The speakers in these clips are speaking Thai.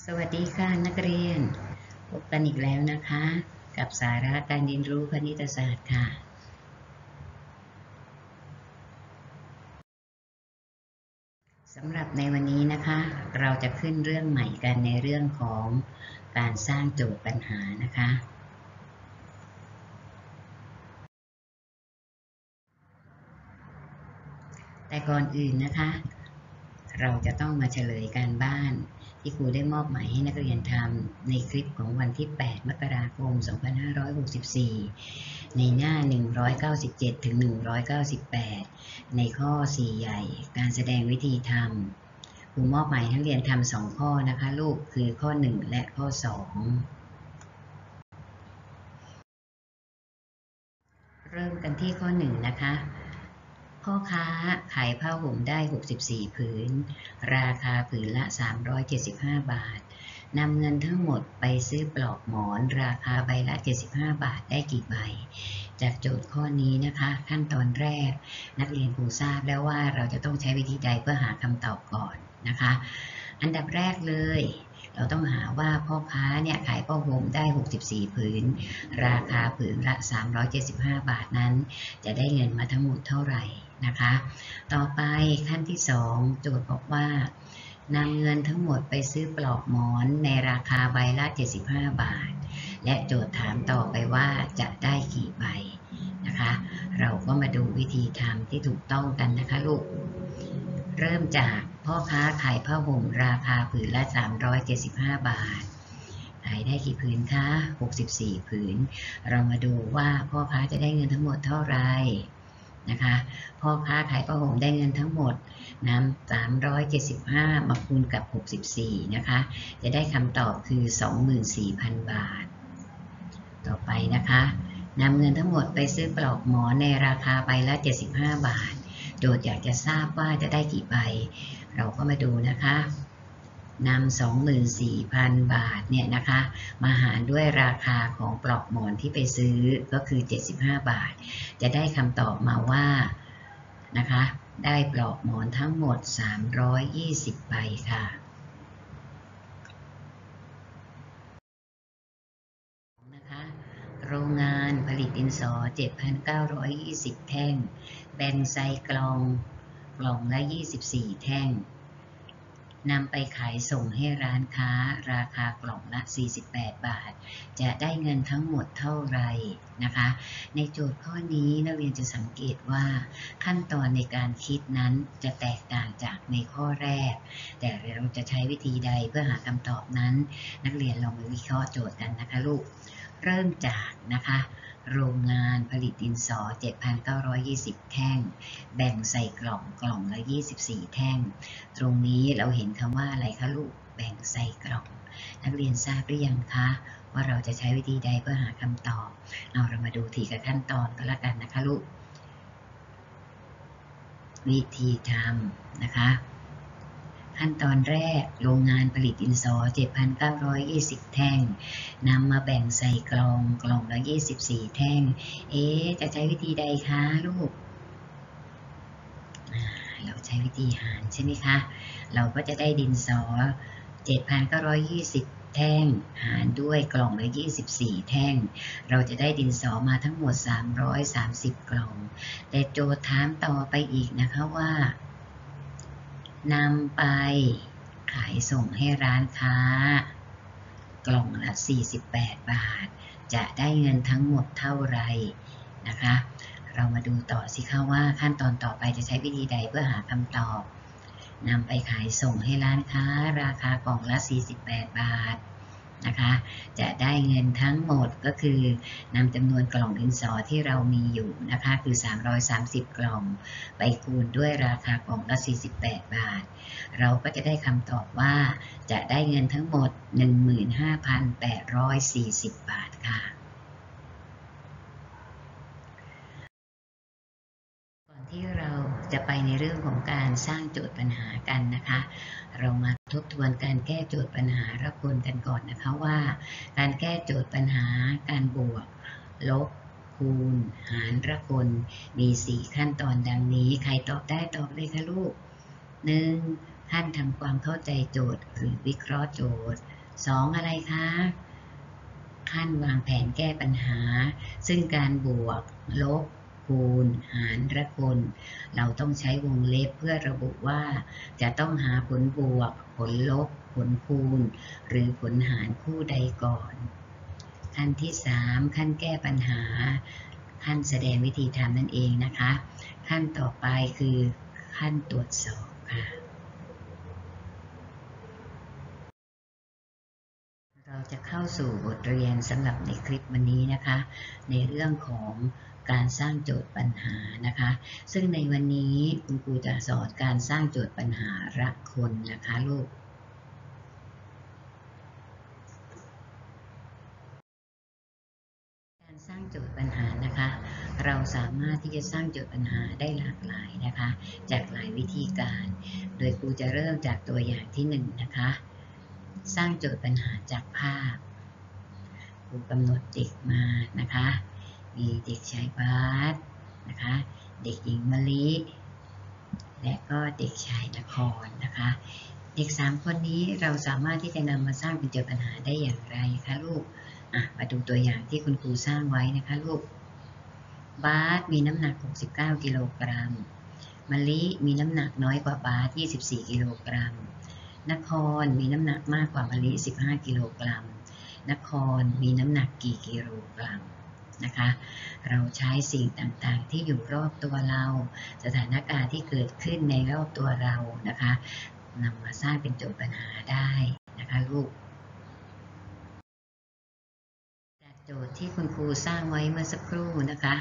สวัสดีค่ะนักเรียนพบกันอีกแล้วนะคะกับสาระการเรียนรู้คณิตศาสตร์ค่ะสำหรับในวันนี้นะคะเราจะขึ้นเรื่องใหม่กันในเรื่องของการสร้างโจทย์ปัญหานะคะแต่ก่อนอื่นนะคะเราจะต้องมาเฉลยการบ้านที่ครูได้มอบหมายให้นักเรียนทำในคลิปของวันที่ 8 มกราคม 2564 ในหน้า 197 ถึง 198 ในข้อ 4 ใหญ่ การแสดงวิธีทำครูมอบหมายให้นักเรียนทำ 2 ข้อนะคะลูก คือข้อ 1 และข้อ 2 เริ่มกันที่ข้อ 1 นะคะพ่อค้าขายผ้าห่มได้ 64 ผืน ราคาผืนละ 375 บาท นำเงินทั้งหมดไปซื้อปลอกหมอนราคาใบละ 75 บาทได้กี่ใบ จากโจทย์ข้อนี้นะคะขั้นตอนแรกนักเรียนครูทราบแล้วว่าเราจะต้องใช้วิธีใดเพื่อหาคำตอบก่อนนะคะอันดับแรกเลยเราต้องหาว่าพ่อค้าเนี่ยขายผ้าห่มได้ 64 ผืน ราคาผืนละ 375 บาทนั้นจะได้เงินมาทั้งหมดเท่าไหร่นะคะต่อไปขั้นที่ 2 โจทย์บอกว่านำเงินทั้งหมดไปซื้อปลอกหมอนในราคาใบละ 75 บาท และโจทย์ถามต่อไปว่าจะได้กี่ใบนะคะเราก็มาดูวิธีทำที่ถูกต้องกันนะคะลูกเริ่มจากพ่อค้าขายผ้าห่มราคาผืนละ 375 บาทขายได้กี่ผืนคะ 64 ผืนเรามาดูว่าพ่อค้าจะได้เงินทั้งหมดเท่าไหร่นะคะพ่อค้าขายผ้าห่มได้เงินทั้งหมดนำ375มาคูณกับ64นะคะจะได้คำตอบคือ 24,000 บาทต่อไปนะคะนำเงินทั้งหมดไปซื้อปลอกหมอนในราคาใบละ 75 บาทโจทย์อยากจะทราบว่าจะได้กี่ใบเราก็มาดูนะคะนำ 24,000 บาทเนี่ยนะคะมาหารด้วยราคาของปลอกหมอนที่ไปซื้อก็คือ 75 บาทจะได้คำตอบมาว่านะคะได้ปลอกหมอนทั้งหมด 320 ใบค่ะนะคะโรงงานผลิตดินสอ 7,920 แท่งแบ่งใส่กล่องละ 24 แท่งนำไปขายส่งให้ร้านค้าราคากล่องละ 48 บาทจะได้เงินทั้งหมดเท่าไหร่นะคะในโจทย์ข้อนี้นักเรียนจะสังเกตว่าขั้นตอนในการคิดนั้นจะแตกต่างจากในข้อแรกแต่เราจะใช้วิธีใดเพื่อหาคำตอบนั้นนักเรียนลองมาวิเคราะห์โจทย์กันนะคะลูกเริ่มจากนะคะโรงงานผลิตดินสอ 7,920 แท่งแบ่งใส่กล่องละ 24 แท่งตรงนี้เราเห็นคำว่าอะไรคะลูกแบ่งใส่กล่องนักเรียนทราบหรือยังคะว่าเราจะใช้วิธีใดเพื่อหาคำตอบเรามาดูทีละขั้นตอนก็แล้วกันนะคะลูกวิธีทำนะคะขั้นตอนแรกโรงงานผลิตดินสอ 7,920 แท่งนำมาแบ่งใส่กล่องละ 24 แท่งจะใช้วิธีใดคะลูกเราใช้วิธีหารใช่ไหมคะเราก็จะได้ดินสอ 7,920 แท่งหารด้วยกล่องละ 24 แท่งเราจะได้ดินสอมาทั้งหมด 330 กล่องแต่โจทย์ถามต่อไปอีกนะคะว่านำไปขายส่งให้ร้านค้ากล่องละ 48 บาทจะได้เงินทั้งหมดเท่าไหร่นะคะเรามาดูต่อสิคะว่าขั้นตอนต่อไปจะใช้วิธีใดเพื่อหาคำตอบนำไปขายส่งให้ร้านค้าราคากล่องละ 48 บาทนะคะจะได้เงินทั้งหมดก็คือนำจำนวนกล่องดินสอที่เรามีอยู่นะคะคือ330 กล่องไปคูณด้วยราคากล่องละ 48 บาทเราก็จะได้คำตอบว่าจะได้เงินทั้งหมด 15,840 บาทค่ะก่อนที่เราจะไปในเรื่องของการสร้างโจทย์ปัญหากันนะคะเรามาทบทวนการแก้โจทย์ปัญหาระคนกันก่อนนะคะว่าการแก้โจทย์ปัญหาการบวกลบคูณหารระคนมี4ขั้นตอนดังนี้ใครตอบได้ตอบเลยค่ะลูก 1. ขั้นทำความเข้าใจโจทย์หรือวิเคราะห์โจทย์ 2. อะไรคะขั้นวางแผนแก้ปัญหาซึ่งการบวกลบคูณหารและคนเราต้องใช้วงเล็บเพื่อระบุว่าจะต้องหาผลบวกผลลบผลคูณหรือผลหารคู่ใดก่อนขั้นที่ 3ขั้นแก้ปัญหาขั้นแสดงวิธีทำนั่นเองนะคะขั้นต่อไปคือขั้นตรวจสอบค่ะเราจะเข้าสู่บทเรียนสำหรับในคลิปวันนี้นะคะในเรื่องของการสร้างโจทย์ปัญหานะคะซึ่งในวันนี้คุณครูจะสอนการสร้างโจทย์ปัญหาละคนนะคะลูกการสร้างโจทย์ปัญหานะคะเราสามารถที่จะสร้างโจทย์ปัญหาได้หลากหลายนะคะจากหลายวิธีการโดยครูจะเริ่มจากตัวอย่างที่1นะคะสร้างโจทย์ปัญหาจากภาพครูกำหนดเด็กมานะคะมีเด็กชายบาสนะคะเด็กหญิงมะลิและก็เด็กชายนครนะคะเด็ก3คนนี้เราสามารถที่จะนำมาสร้างเป็นโจทย์ปัญหาได้อย่างไรคะลูกมาดูตัวอย่างที่คุณครูสร้างไว้นะคะลูกบาสมีน้ำหนัก69กิโลกรัมมะลิมีน้ำหนักน้อยกว่าบาส24กิโลกรัมนครมีน้ำหนักมากกว่ามะลิ15กิโลกรัมนครมีน้ำหนักกี่กิโลกรัมนะคะเราใช้สิ่งต่างๆที่อยู่รอบตัวเราสถานการณ์ที่เกิดขึ้นในรอบตัวเรานะคะนำมาสร้างเป็นโจทย์ปัญหาได้นะคะลูกจากโจทย์ที่คุณครูสร้างไว้เมื่อสักครู่นะคะ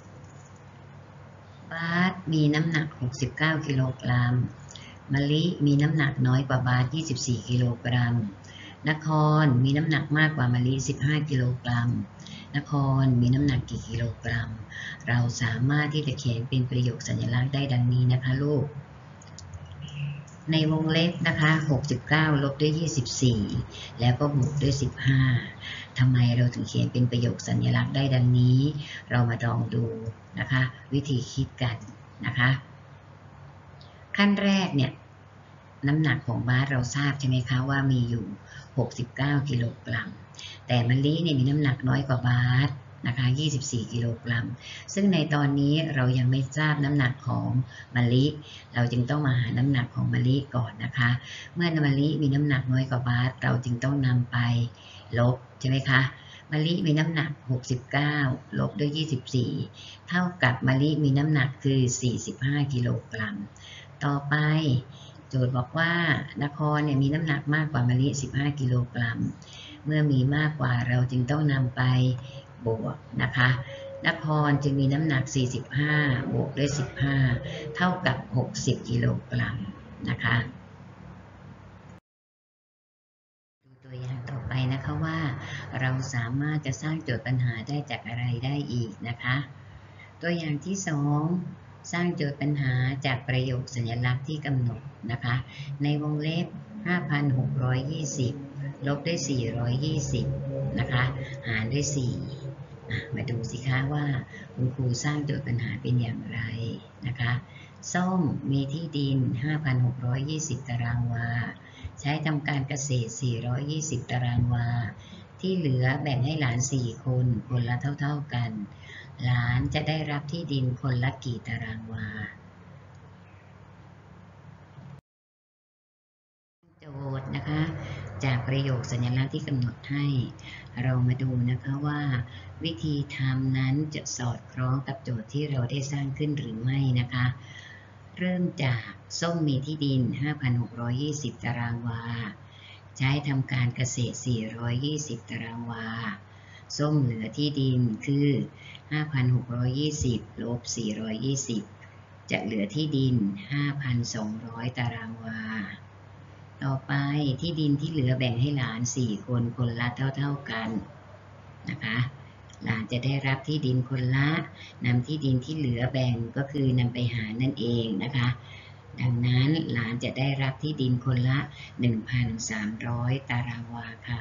บาสมีน้ำหนัก69กิโลกรัมมะลิมีน้ำหนักน้อยกว่าบาส24กิโลกรัมนครมีน้ำหนักมากกว่ามะลิ15กิโลกรัมนครมีน้ำหนักกี่กิโลกรัมเราสามารถที่จะเขียนเป็นประโยคสัญลักษณ์ได้ดังนี้นะคะลูกในวงเล็บนะคะ69ลบด้วย24แล้วก็บวกด้วย15ทำไมเราถึงเขียนเป็นประโยคสัญลักษณ์ได้ดังนี้เรามาลองดูนะคะวิธีคิดกันนะคะขั้นแรกเนี่ยน้ำหนักของบาสเราทราบใช่ไหมคะว่ามีอยู่69กิโลกรัมแต่มะลิเนี่ยมีน้ำหนักน้อยกว่าบาสนะคะ24กิโลกรัมซึ่งในตอนนี้เรายังไม่ทราบน้ำหนักของมะลิเราจึงต้องมาหาน้ำหนักของมะลิก่อนนะคะเมื่อมะลิมีน้ำหนักน้อยกว่าบาสเราจึงต้องนำไปลบใช่ไหมคะมะลิมีน้ำหนัก69ลบด้วย24เท่ากับมะลิมีน้ำหนักคือ45กิโลกรัมต่อไปโจทย์บอกว่านครเนี่ยมีน้ำหนักมากกว่ามะลิ15กิโลกรัมเมื่อมีมากกว่าเราจึงต้องนำไปบวกนะคะนครจึงมีน้ำหนัก45บวกด้วย15เท่ากับ60กิโลกรัมนะคะดูตัวอย่างต่อไปนะคะว่าเราสามารถจะสร้างโจทย์ปัญหาได้จากอะไรได้อีกนะคะตัวอย่างที่2สร้างโจทย์ปัญหาจากประโยคสัญลักษณ์ที่กำหนดนะคะในวงเล็บ5,620ลบด้วย420นะคะหารด้วย4มาดูสิคะว่าคุณครูสร้างโจทย์ปัญหาเป็นอย่างไรนะคะส้มมีที่ดิน 5,620 ตารางวาใช้ทำการเกษตร420 ตารางวาที่เหลือแบ่งให้หลาน4คนคนละเท่าๆกันหลานจะได้รับที่ดินคนละกี่ตารางวาโจทย์นะคะจากประโยคสัญลักษณ์ที่กำหนดให้เรามาดูนะคะว่าวิธีทำนั้นจะสอดคล้องกับโจทย์ที่เราได้สร้างขึ้นหรือไม่นะคะเริ่มจากส้มมีที่ดิน 5,620 ตารางวาใช้ทำการเกษตร420 ตารางวาส้มเหลือที่ดินคือ 5,620 ลบ 420 จะเหลือที่ดิน 5,200 ตารางวาต่อไปที่ดินที่เหลือแบ่งให้หลาน4คนคนละเท่ากันนะคะหลานจะได้รับที่ดินคนละนำที่ดินที่เหลือแบ่งก็คือนำไปหารนั่นเองนะคะดังนั้นหลานจะได้รับที่ดินคนละ 1,300 ตารางวาค่ะ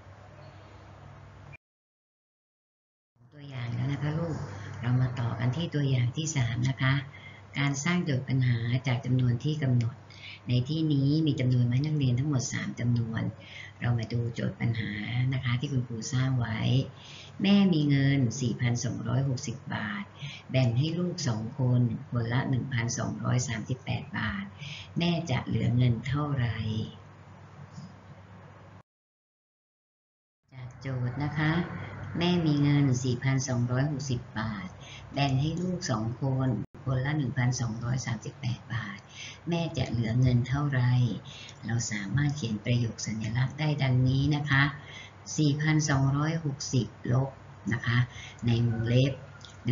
ตัวอย่างแล้วนะคะลูกเรามาต่อกันที่ตัวอย่างที่3นะคะการสร้างโจทย์ปัญหาจากจำนวนที่กำหนดในที่นี้มีจำนวนไม้นักเรียนทั้งหมด3จำนวน เรามาดูโจทย์ปัญหานะคะที่คุณครูสร้างไว้แม่มีเงิน 4,260 บาทแบ่งให้ลูก2คนคนละ 1,238 บาทแม่จะเหลือเงินเท่าไหร่จากโจทย์นะคะแม่มีเงิน 4,260 บาทแบ่งให้ลูก2คนคนละ 1,238 บาทแม่จะเหลือเงินเท่าไหร่เราสามารถเขียนประโยคสัญลักษณ์ได้ดังนี้นะคะ 4,260 ลบนะคะในวงเล็บ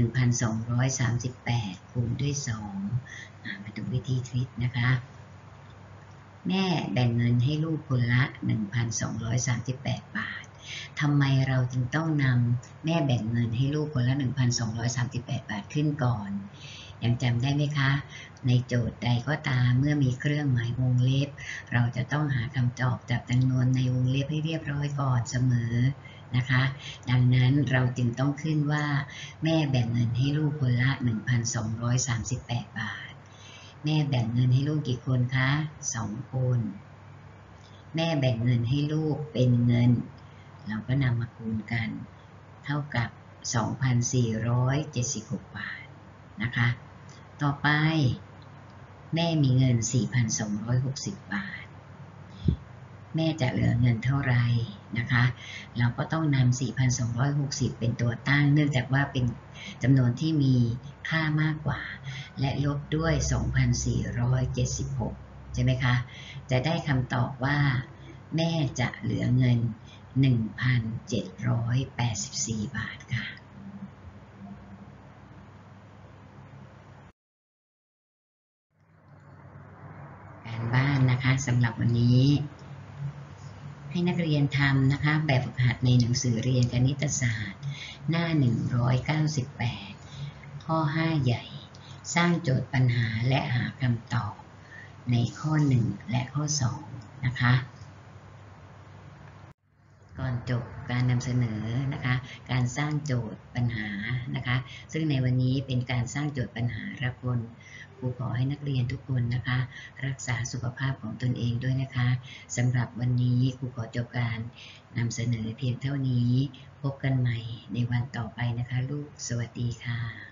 1,238 คูณด้วย2มาดูวิธีคิดนะคะแม่แบ่งเงินให้ลูกคนละ 1,238 บาททำไมเราจึงต้องนำแม่แบ่งเงินให้ลูกคนละ 1,238 บาทขึ้นก่อนยังจำได้ไหมคะในโจทย์ใดก็ตามเมื่อมีเครื่องหมายวงเล็บเราจะต้องหาคำตอบจากจำนวนในวงเล็บให้เรียบร้อยก่อนเสมอนะคะดังนั้นเราจึงต้องขึ้นว่าแม่แบ่งเงินให้ลูกคนละ 1,238 บาทแม่แบ่งเงินให้ลูกกี่คนคะ2คนแม่แบ่งเงินให้ลูกเป็นเงินเราก็นำมาคูณกันเท่ากับ 2,476 บาทนะคะต่อไปแม่มีเงิน 4,260 บาทแม่จะเหลือเงินเท่าไหร่นะคะเราก็ต้องนำ 4,260 เป็นตัวตั้งเนื่องจากว่าเป็นจำนวนที่มีค่ามากกว่าและลบด้วย 2,476 ใช่ไหมคะจะได้คำตอบว่าแม่จะเหลือเงิน 1,784 บาทค่ะการบ้านนะคะสำหรับวันนี้ให้นักเรียนทำนะคะแบบฝึกหัดในหนังสือเรียนคณิตศาสตร์หน้า 198 ข้อ 5 ใหญ่สร้างโจทย์ปัญหาและหาคำตอบในข้อ 1 และข้อ 2 นะคะก่อนจบการนำเสนอนะคะการสร้างโจทย์ปัญหานะคะซึ่งในวันนี้เป็นการสร้างโจทย์ปัญหาระคนครูขอให้นักเรียนทุกคนนะคะรักษาสุขภาพของตนเองด้วยนะคะสำหรับวันนี้ครูขอจบการนำเสนอเพียงเท่านี้พบกันใหม่ในวันต่อไปนะคะลูกสวัสดีค่ะ